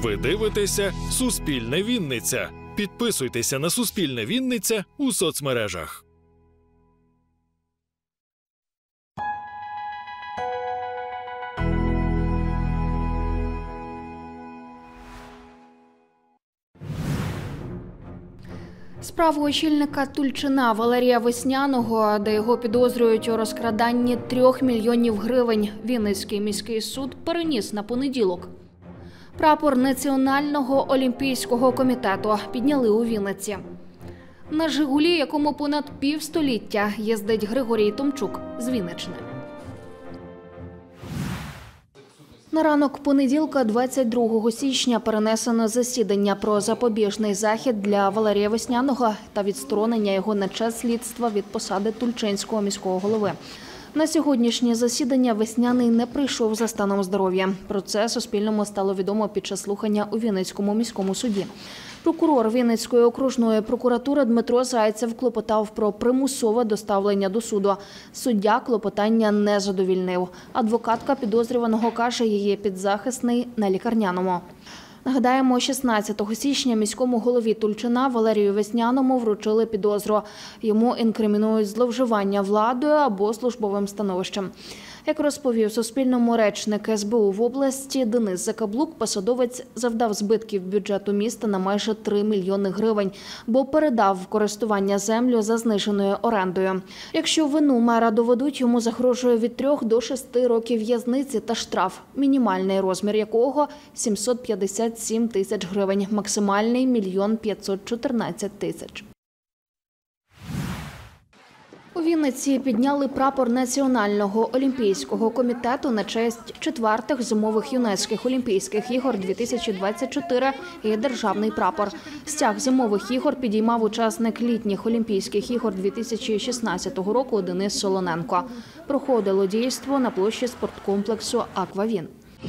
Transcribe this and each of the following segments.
Ви дивитеся «Суспільне Вінниця». Підписуйтеся на «Суспільне Вінниця» у соцмережах. Справу очільника Тульчина Валерія Весняного, де його підозрюють у розкраданні 3 мільйонів гривень, Вінницький міський суд переніс на понеділок. Прапор Національного олімпійського комітету підняли у Вінниці. На «Жигулі», якому понад півстоліття їздить Григорій Томчук з Вінниччини. На ранок понеділка, 22 січня, перенесено засідання про запобіжний захід для Валерія Весняного та відсторонення його на час слідства від посади Тульчинського міського голови. На сьогоднішнє засідання Весняний не прийшов за станом здоров'я. Про це Суспільному стало відомо під час слухання у Вінницькому міському суді. Прокурор Вінницької окружної прокуратури Дмитро Зайцев клопотав про примусове доставлення до суду. Суддя клопотання не задовільнив. Адвокатка підозрюваного каже, її підзахисний на лікарняному. Нагадаємо, 16 січня міському голові Тульчина Валерію Весняному вручили підозру. Йому інкримінують зловживання владою або службовим становищем. Як розповів Суспільному речник СБУ в області Денис Закаблук, посадовець завдав збитків бюджету міста на майже 3 мільйони гривень, бо передав в користування землю за зниженою орендою. Якщо вину мера доведуть, йому загрожує від 3 до 6 років в'язниці та штраф, мінімальний розмір якого – 757 тисяч гривень, максимальний – 1 514 тисяч. У Вінниці підняли прапор Національного олімпійського комітету на честь 4-х зимових юнацьких олімпійських ігор 2024 і державний прапор. Стяг зимових ігор підіймав учасник літніх олімпійських ігор 2016 року Денис Солоненко. Проходило дійство на площі спорткомплексу «Аквавін».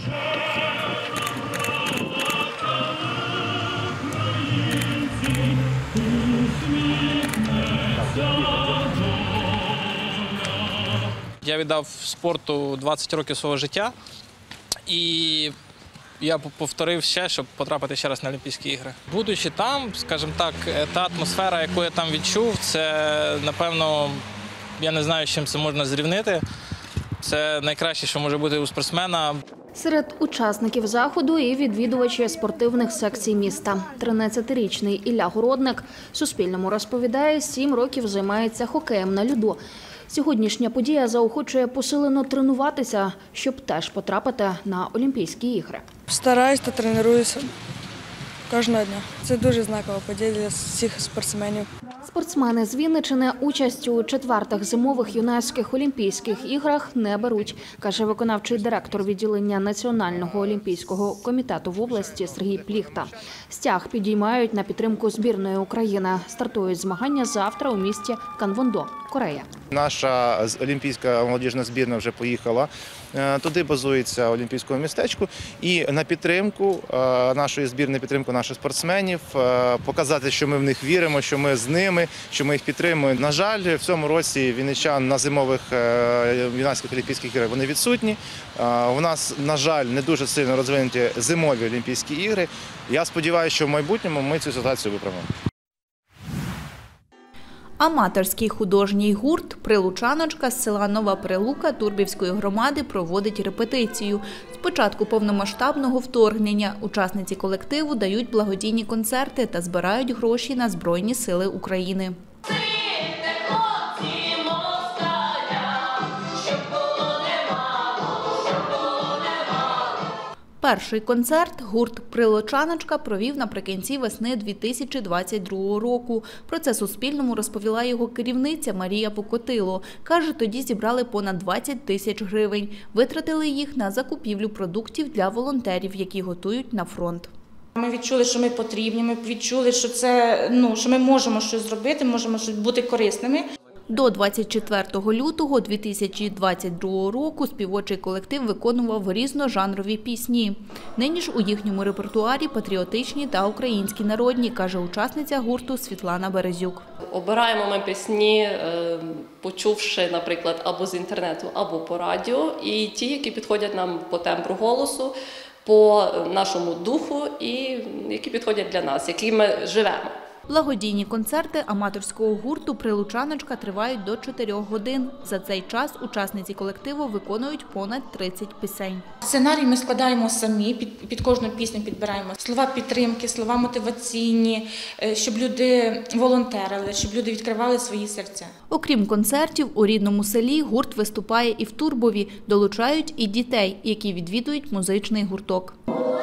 Я віддав спорту 20 років свого життя, і я повторив ще, щоб потрапити ще раз на Олімпійські ігри. Будучи там, скажімо так, та атмосфера, яку я там відчув, це, напевно, я не знаю, з чим це можна зрівнити. Це найкраще, що може бути у спортсмена. Серед учасників заходу і відвідувачі спортивних секцій міста. 13-річний Ілля Городник Суспільному розповідає, 7 років займається хокеєм на льоду. Сьогоднішня подія заохочує посилено тренуватися, щоб теж потрапити на Олімпійські ігри. Стараюсь та тренуюся кожного дня. Це дуже знакова подія для всіх спортсменів. Спортсмени з Вінниччини участь у 4-х зимових юнацьких олімпійських іграх не беруть, каже виконавчий директор відділення Національного олімпійського комітету в області Сергій Пліхта. Стяг підіймають на підтримку збірної України. Стартують змагання завтра у місті Канвондо, Корея. Наша олімпійська молодіжна збірна вже поїхала туди, базується в олімпійському містечку. І на підтримку нашої збірної, підтримку наших спортсменів, показати, що ми в них віримо, що ми з ними, що ми їх підтримуємо. На жаль, в цьому році вінничан на зимових юнацьких олімпійських іграх вони відсутні. У нас, на жаль, не дуже сильно розвинуті зимові олімпійські ігри. Я сподіваюся, що в майбутньому ми цю ситуацію виправимо. Аматорський художній гурт «Прилучаночка» з села Нова Прилука Турбівської громади проводить репетицію. З початку повномасштабного вторгнення учасниці колективу дають благодійні концерти та збирають гроші на Збройні сили України. Перший концерт гурт «Прилучаночка» провів наприкінці весни 2022 року. Про це Суспільному розповіла його керівниця Марія Покотило. Каже, тоді зібрали понад 20 тисяч гривень. Витратили їх на закупівлю продуктів для волонтерів, які готують на фронт. Ми відчули, що ми потрібні, ми відчули, що що ми можемо щось зробити, можемо бути корисними. До 24 лютого 2022 року співочий колектив виконував різножанрові пісні. Нині ж у їхньому репертуарі патріотичні та українські народні, каже учасниця гурту Світлана Березюк. Обираємо ми пісні, почувши, наприклад, або з інтернету, або по радіо. І ті, які підходять нам по тембру голосу, по нашому духу і які підходять для нас, які ми живемо. Благодійні концерти аматорського гурту «Прилучаночка» тривають до 4 годин. За цей час учасниці колективу виконують понад 30 пісень. Сценарій ми складаємо самі, під кожну пісню підбираємо слова підтримки, слова мотиваційні, щоб люди волонтерили, щоб люди відкривали свої серця. Окрім концертів, у рідному селі гурт виступає і в Турбові. Долучають і дітей, які відвідують музичний гурток.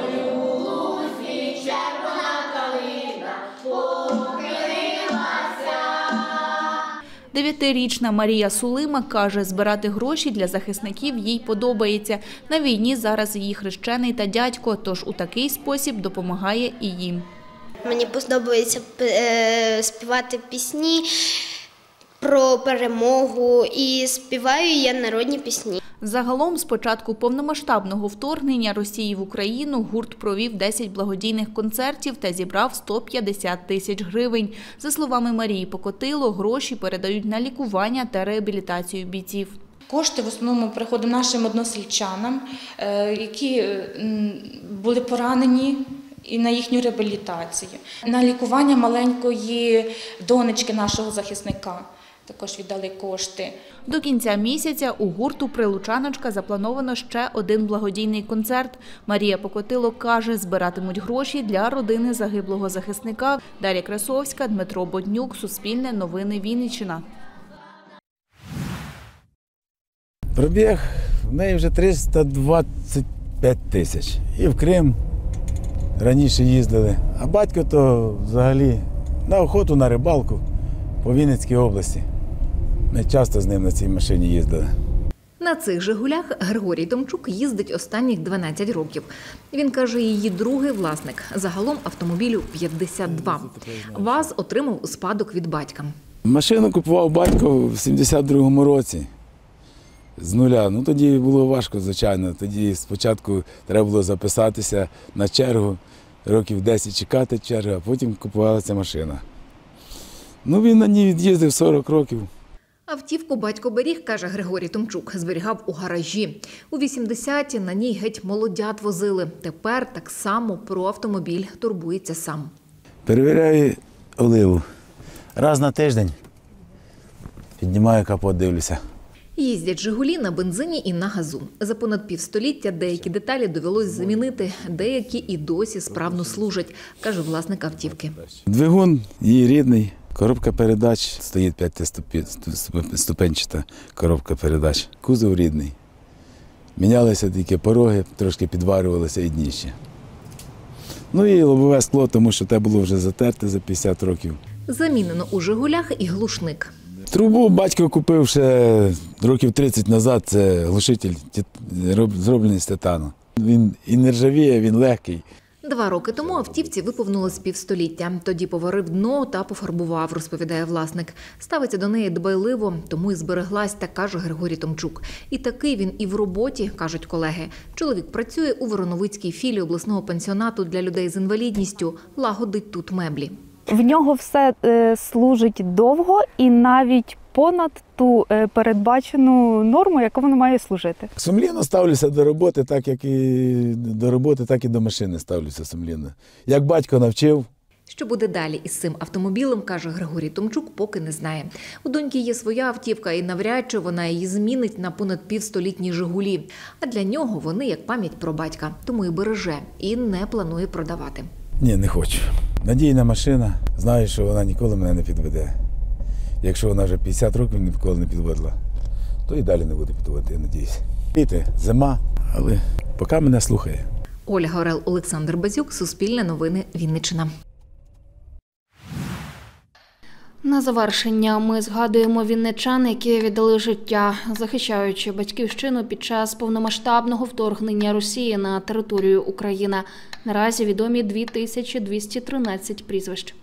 Дев'ятирічна Марія Сулима каже, збирати гроші для захисників їй подобається. На війні зараз її хрещений та дядько, тож у такий спосіб допомагає і їм. Мені подобається співати пісні про перемогу і співаю я народні пісні. Загалом, з початку повномасштабного вторгнення Росії в Україну, гурт провів 10 благодійних концертів та зібрав 150 тисяч гривень. За словами Марії Покотило, гроші передають на лікування та реабілітацію бійців. Кошти в основному приходять нашим односельчанам, які були поранені, і на їхню реабілітацію. На лікування маленької донечки нашого захисника також віддали кошти. До кінця місяця у гурту «Прилучаночка» заплановано ще один благодійний концерт. Марія Покотило каже, збиратимуть гроші для родини загиблого захисника. Дар'я Красовська, Дмитро Боднюк, Суспільне новини, Вінниччина. Пробіг в неї вже 325 тисяч. І в Крим раніше їздили. А батько то взагалі на охоту, на рибалку по Вінницькій області. Ми часто з ним на цій машині їздили. На цих «Жигулях» Григорій Томчук їздить останніх 12 років. Він каже, її другий власник. Загалом автомобілю 52. ВАЗ отримав у спадок від батька. Машину купував батько в 72-му році. З нуля. Ну, тоді було важко, звичайно. Тоді спочатку треба було записатися на чергу, років 10 чекати чергу, а потім купувалася машина. Ну, він на ній від'їздив 40 років. Автівку батько беріг, каже Григорій Томчук, зберігав у гаражі. У 80-ті на ній геть молодят возили. Тепер так само про автомобіль турбується сам. Перевіряю оливу. Раз на тиждень піднімаю капот, дивлюся. Їздять «Жигулі» на бензині і на газу. За понад півстоліття деякі деталі довелось замінити, деякі і досі справно служать, каже власник автівки. Двигун її рідний, коробка передач, стоїть 5-ступенчата коробка передач. Кузов рідний. Мінялися тільки пороги, трошки підварювалися і дніще. Ну і лобове скло, тому що те було вже затерте за 50 років. Замінено у «Жигулях» і глушник. Трубу батько купив ще років 30 назад, це глушитель, зроблений з титану. Він і не ржавіє, він легкий. 2 роки тому автівці виповнилось півстоліття. Тоді поварив дно та пофарбував, розповідає власник. Ставиться до неї дбайливо, тому і збереглась, так каже Григорій Томчук. І такий він і в роботі, кажуть колеги. Чоловік працює у Вороновицькій філії обласного пансіонату для людей з інвалідністю, лагодить тут меблі. В нього все служить довго і навіть понад ту передбачену норму, яку воно має служити. Сумлінно ставлюся до роботи, так і до машини ставлюся сумлінно. Як батько навчив. Що буде далі із цим автомобілем, каже Григорій Томчук, поки не знає. У доньки є своя автівка і навряд чи вона її змінить на понад півстолітні «Жигулі». А для нього вони як пам'ять про батька, тому і береже, і не планує продавати. Ні, не хочу. Надійна машина, знаю, що вона ніколи мене не підведе. Якщо вона вже 50 років ніколи не підводила, то і далі не буде підводити, я надіюсь. Літо, зима, але поки мене слухає. Ольга Орел, Олександр Базюк, Суспільне новини, Вінниччина. На завершення ми згадуємо вінничан, які віддали життя, захищаючи батьківщину під час повномасштабного вторгнення Росії на територію України. Наразі відомі 2213 прізвищ.